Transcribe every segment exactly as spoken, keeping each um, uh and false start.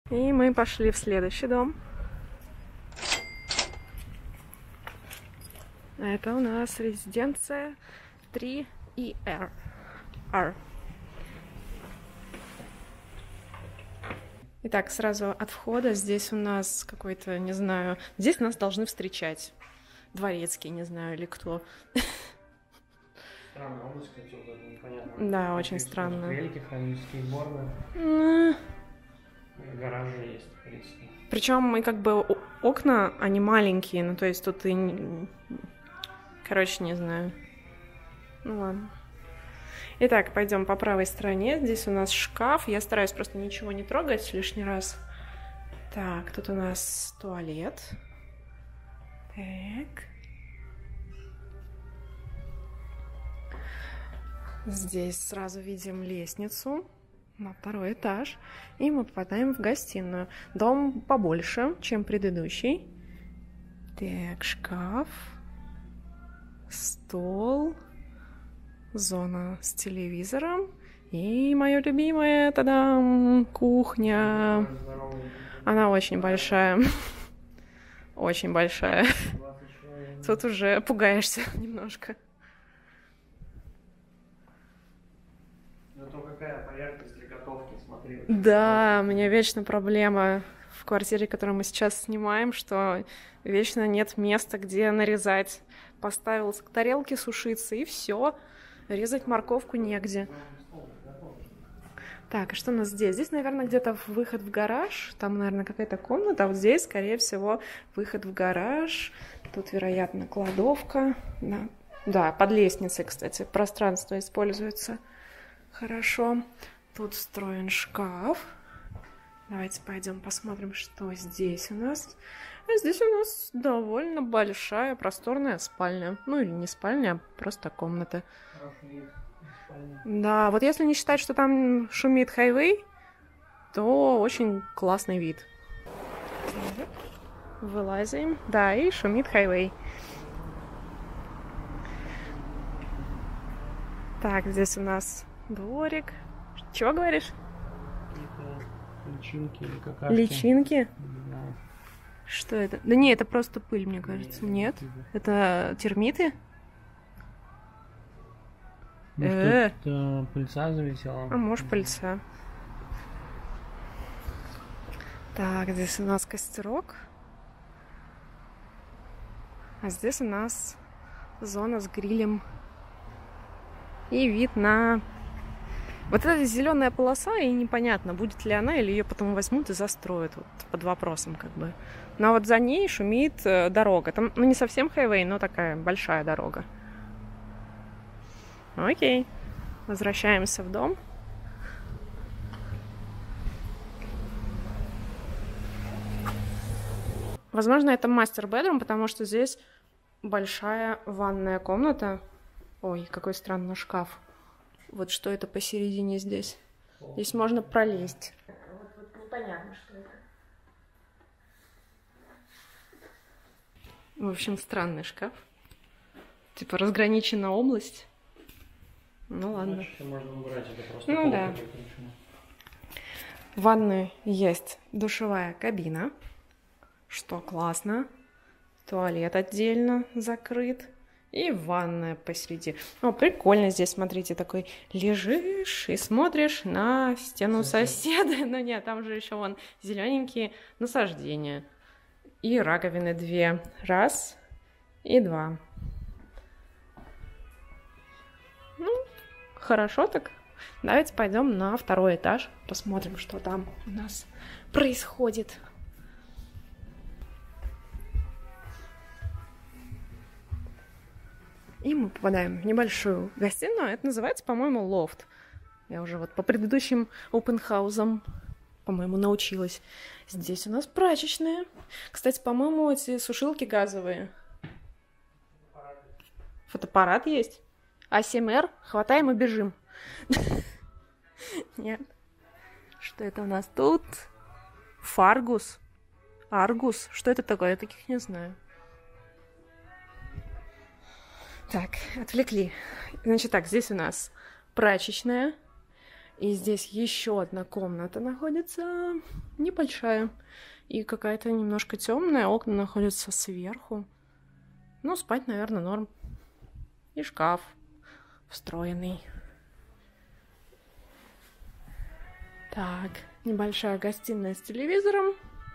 И мы пошли в следующий дом. Это у нас резиденция три и эр. R. Итак, сразу от входа здесь у нас какой-то, не знаю, здесь нас должны встречать. Дворецкий, не знаю, или кто. Странная область, кстати, вот это непонятно. Да, очень странно. Велики, хранительские сборные. Mm. Гаражи есть, в принципе. Причем мы как бы окна, они маленькие, ну то есть тут и... Короче, не знаю. Ну ладно. Итак, пойдем по правой стороне. Здесь у нас шкаф. Я стараюсь просто ничего не трогать лишний раз. Так, тут у нас туалет. Так. Здесь сразу видим лестницу на второй этаж. И мы попадаем в гостиную. Дом побольше, чем предыдущий. Так, шкаф. Стол. Зона с телевизором. И мое любимое, тадам, кухня. Она очень большая. Очень большая. Тут уже пугаешься немножко. Зато какая поверхность для готовки, смотри. Да, у меня вечно проблема в квартире, которую мы сейчас снимаем, что вечно нет места, где нарезать. Поставил тарелки сушиться, и все. Резать морковку негде. Так, а что у нас здесь? Здесь, наверное, где-то выход в гараж. Там, наверное, какая-то комната. А вот здесь, скорее всего, выход в гараж. Тут, вероятно, кладовка. Да, да, под лестницей, кстати, пространство используется хорошо. Тут встроен шкаф. Давайте пойдем посмотрим, что здесь у нас. А здесь у нас довольно большая, просторная спальня. Ну, или не спальня, а просто комната. Да, вот если не считать, что там шумит хайвей, то очень классный вид. Вылазим. Да, и шумит хайвей. Так, здесь у нас дворик. Чего говоришь? Личинки или какашки. Личинки? Да. Что это? Да не, это просто пыль, мне кажется. Нет? Это термиты? Может, Э-э. тут пыльца залетела? А может, пыльца. Так, здесь у нас костерок. А здесь у нас зона с грилем. И вид на... Вот эта зеленая полоса, и непонятно, будет ли она, или ее потом возьмут и застроят. Вот, под вопросом, как бы. Но вот за ней шумит дорога. Там, ну, не совсем хайвей, но такая большая дорога. Окей. Возвращаемся в дом. Возможно, это мастер-бедрум, потому что здесь большая ванная комната. Ой, какой странный шкаф. Вот что это посередине здесь. Здесь можно пролезть. Вот, вот непонятно, что это. В общем, странный шкаф. Типа разграничена область. Ну ладно. Значит, можно убрать, это просто ну да. В ванной есть душевая кабина, что классно. Туалет отдельно закрыт. И ванная посреди. О, прикольно здесь, смотрите, такой лежишь и смотришь на стену соседа. Но нет, там же еще вон зелененькие насаждения. И раковины две. Раз и два. Ну, хорошо так. Давайте пойдем на второй этаж. Посмотрим, что там у нас происходит. И мы попадаем в небольшую гостиную. Это называется, по-моему, лофт. Я уже вот по предыдущим опенхаузам, по-моему, научилась. Здесь у нас прачечная. Кстати, по-моему, эти сушилки газовые. Фотоаппарат есть. а эс эм эр. Хватаем и бежим. Нет. Что это у нас тут? Фаргус. Аргус. Что это такое? Я таких не знаю. Так, отвлекли. Значит так, здесь у нас прачечная. И здесь еще одна комната находится, небольшая. И какая-то немножко темная, окна находятся сверху. Ну, спать, наверное, норм. И шкаф встроенный. Так, небольшая гостиная с телевизором.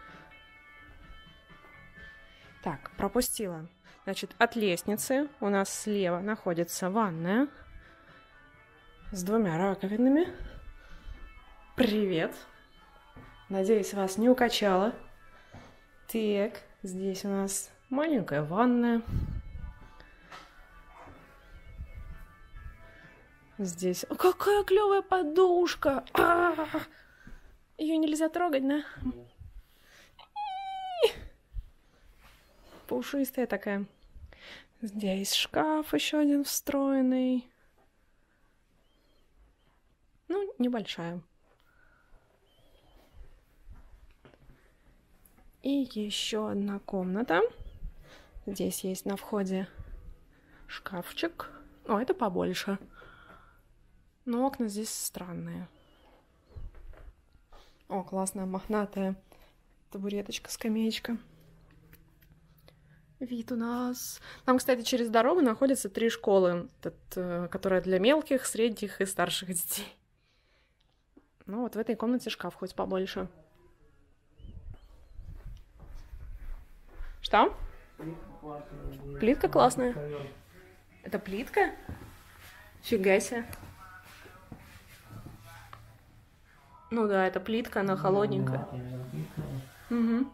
Так, пропустила. Значит, от лестницы у нас слева находится ванная с двумя раковинами. Привет. Надеюсь, вас не укачало. Так, здесь у нас маленькая ванная. Здесь... О, какая клевая подушка! Ее нельзя трогать, да? Пушистая такая. Здесь шкаф еще один встроенный. Ну, небольшая. И еще одна комната. Здесь есть на входе шкафчик. О, это побольше. Но окна здесь странные. О, классная мохнатая табуреточка, скамеечка. Вид у нас... Там, кстати, через дорогу находятся три школы, этот, которая для мелких, средних и старших детей. Ну, вот в этой комнате шкаф хоть побольше. Что? Плитка классная. Это плитка? Фига себе. Ну да, это плитка, она холодненькая. Угу.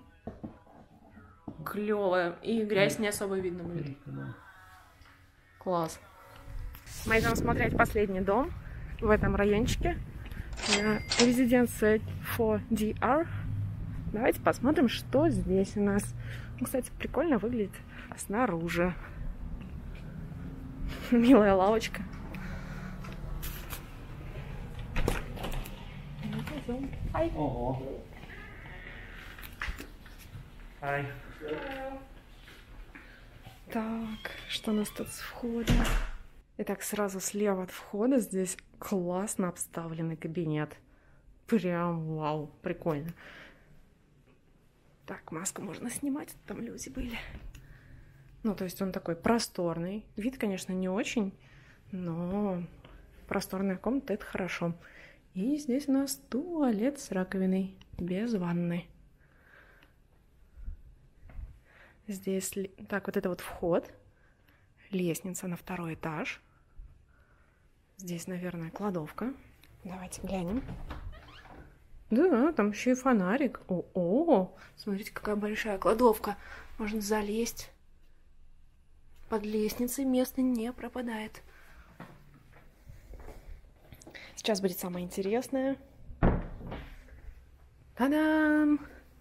Клевая. И грязь не особо видно будет. Класс. Мы идем смотреть последний дом в этом райончике. Резиденция фор ди ар. Давайте посмотрим, что здесь у нас. Ну, кстати, прикольно выглядит снаружи. Милая лавочка. Ай. Ого. Ай. Так, что у нас тут с входа? Итак, сразу слева от входа здесь классно обставленный кабинет. Прям вау, прикольно. Так, маску можно снимать, там люди были. Ну, то есть он такой просторный. Вид, конечно, не очень, но просторная комната — это хорошо. И здесь у нас туалет с раковиной, без ванны. Здесь, так, вот это вот вход, лестница на второй этаж. Здесь, наверное, кладовка. Давайте глянем. Да, там еще и фонарик. О-о, смотрите, какая большая кладовка. Можно залезть. Под лестницей место не пропадает. Сейчас будет самое интересное. Та-дам!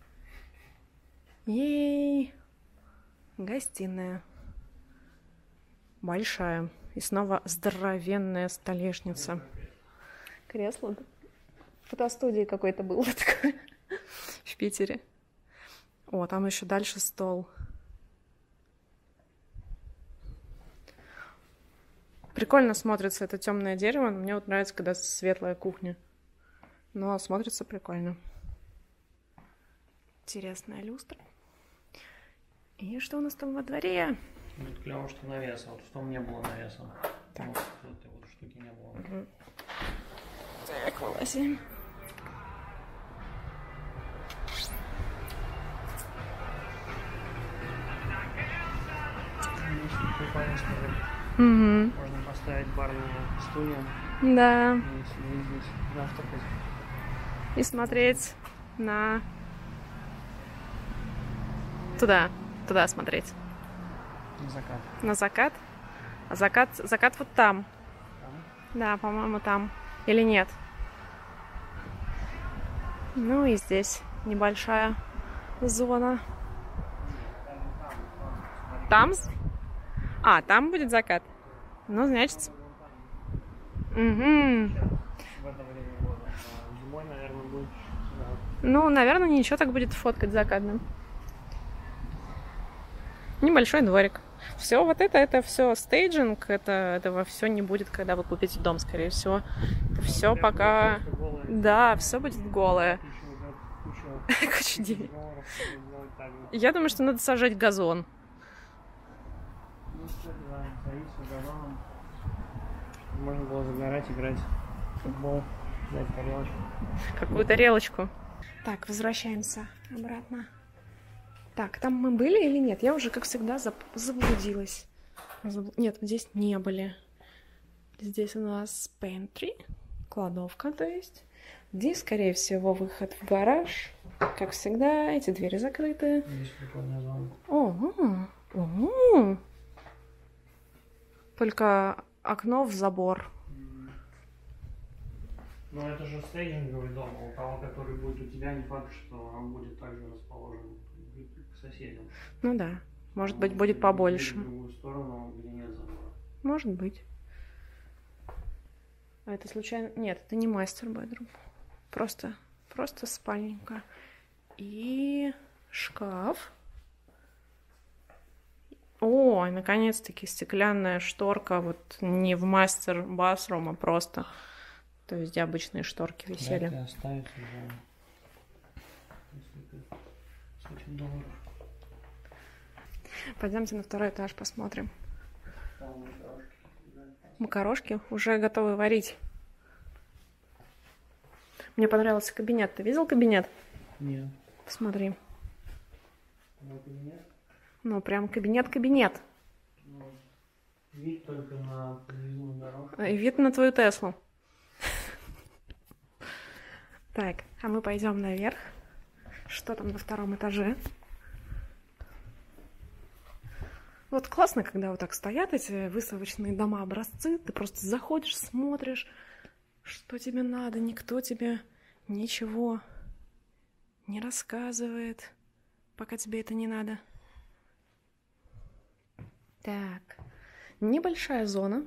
Ей! Гостиная. Большая. И снова здоровенная столешница. Кресло. В фотостудии какой-то был такой в Питере. О, там еще дальше стол. Прикольно смотрится это темное дерево. Мне вот нравится, когда светлая кухня. Но смотрится прикольно. Интересная люстра. И что у нас там во дворе? Будет клево, что навес. А вот в том не было навеса. Так. Вот этой вот штуки не было. Угу. Так, вылазим. Угу. Можно поставить барную стулья. Да. И сидеть здесь завтракать. И смотреть на... Туда. Туда смотреть. На закат. На закат? А закат, закат вот там. Там? Да, по-моему, там. Или нет? Ну и здесь небольшая зона. Там? А, там будет закат? Ну, значит... Угу. В это время года. А зимой, наверное, будет... Да. Ну, наверное, ничего, так будет фоткать закатным. Небольшой дворик. Все вот это, это все стейджинг, это, этого все не будет, когда вы купите дом, скорее всего. Это все пока... Да, все будет голое. Куча денег. Я думаю, что надо сажать газон. Можно было загорать, играть в футбол, взять тарелочку. Какую тарелочку? Так, возвращаемся обратно. Так, там мы были или нет? Я уже, как всегда, заблудилась. Забл... Нет, здесь не были. Здесь у нас pantry, кладовка, то есть. Здесь, скорее всего, выход в гараж. Как всегда, эти двери закрыты. Здесь прикольная зона. О, о, только окно в забор. Ну, это же стейджинговый дом, а у того, который будет у тебя, не факт, что он будет также расположен к соседям. Ну да, может быть, будет побольше. В другую сторону, где нет забора. Может быть. А это случайно... Нет, это не мастер-бедрум. Просто, просто спальненько. И шкаф. О, наконец-таки стеклянная шторка. Вот не в мастер-басрум, а просто... То есть, где обычные шторки висели. Да, оставить уже несколько сотен долларов. Пойдемте на второй этаж посмотрим. Макарошки уже готовы варить. Мне понравился кабинет. Ты видел кабинет? Нет. Посмотри. Ну, кабинет? Ну, прям кабинет-кабинет. Ну, вид только на подвесную дорожку. И вид на твою Теслу. Так, а мы пойдем наверх. Что там на втором этаже? Вот классно, когда вот так стоят эти выставочные дома-образцы. Ты просто заходишь, смотришь, что тебе надо. Никто тебе ничего не рассказывает, пока тебе это не надо. Так, небольшая зона.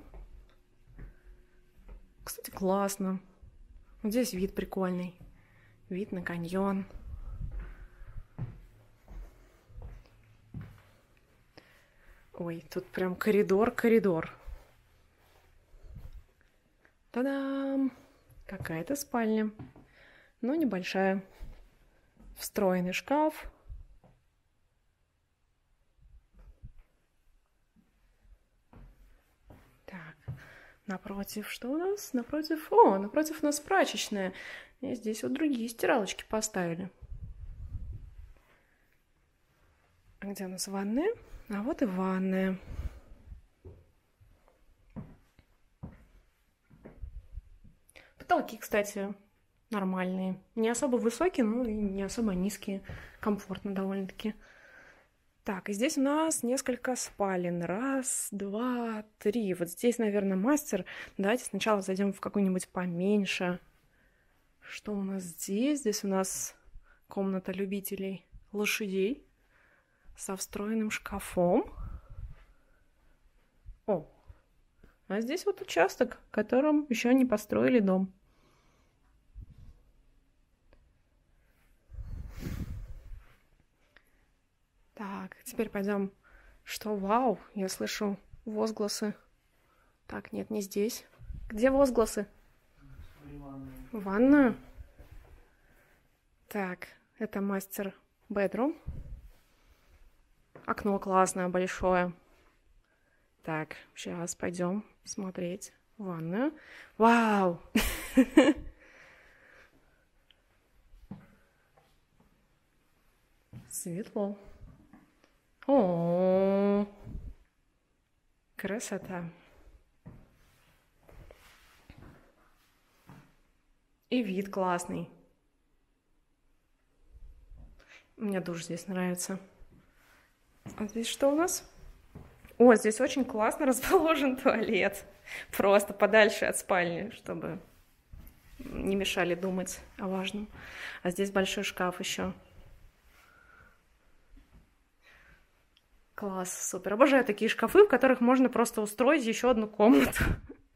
Кстати, классно. Вот здесь вид прикольный. Вид на каньон. Ой, тут прям коридор-коридор. Та-дам! Какая-то спальня. Но небольшая. Встроенный шкаф. Так, напротив, что у нас? Напротив, о, напротив у нас прачечная. И здесь вот другие стиралочки поставили. А где у нас ванная? А вот и ванная. Потолки, кстати, нормальные. Не особо высокие, но и не особо низкие. Комфортно довольно-таки. Так, и здесь у нас несколько спален. Раз, два, три. Вот здесь, наверное, мастер. Давайте сначала зайдем в какую-нибудь поменьше. Что у нас здесь? Здесь у нас комната любителей лошадей со встроенным шкафом. О, а здесь вот участок, в котором еще не построили дом. Так, теперь пойдем. Что, вау, я слышу возгласы. Так, нет, не здесь. Где возгласы? В ванную. Так, это мастер-бедрум. Окно классное, большое. Так, сейчас пойдем смотреть ванную. Вау! Светло. О, красота. И вид классный. Мне душ здесь нравится. А здесь что у нас? О, здесь очень классно расположен туалет. Просто подальше от спальни, чтобы не мешали думать о важном. А здесь большой шкаф еще. Класс, супер. Обожаю такие шкафы, в которых можно просто устроить еще одну комнату.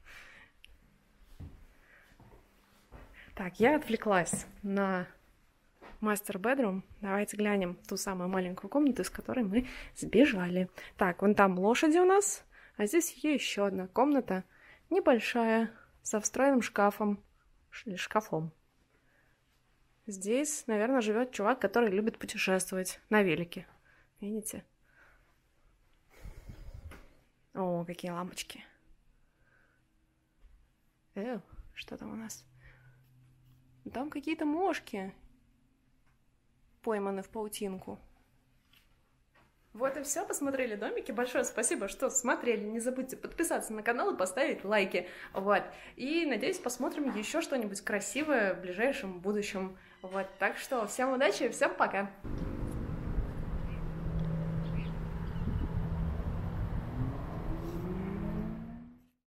Так, я отвлеклась на мастер-бедрум. Давайте глянем ту самую маленькую комнату, из которой мы сбежали. Так, вон там лошади у нас, а здесь еще одна комната, небольшая, со встроенным шкафом. или шкафом. Здесь, наверное, живет чувак, который любит путешествовать на велике. Видите? О, какие лампочки. Эй, что там у нас? Там какие-то мошки пойманы в паутинку. Вот и все, посмотрели домики. Большое спасибо, что смотрели. Не забудьте подписаться на канал и поставить лайки. Вот. И, надеюсь, посмотрим еще что-нибудь красивое в ближайшем будущем. Вот. Так что всем удачи, всем пока!